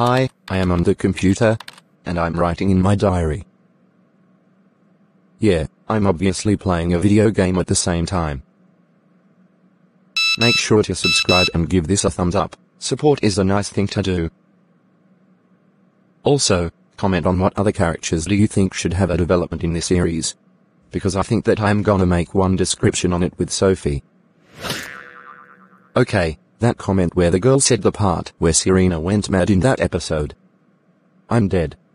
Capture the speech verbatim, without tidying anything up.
Hi, I am on the computer, and I'm writing in my diary. Yeah, I'm obviously playing a video game at the same time. Make sure to subscribe and give this a thumbs up. Support is a nice thing to do. Also, comment on what other characters do you think should have a development in this series. Because I think that I'm gonna make one description on it with Sophie. Okay, that comment where the girl said the part where Serena went mad in that episode. I'm dead.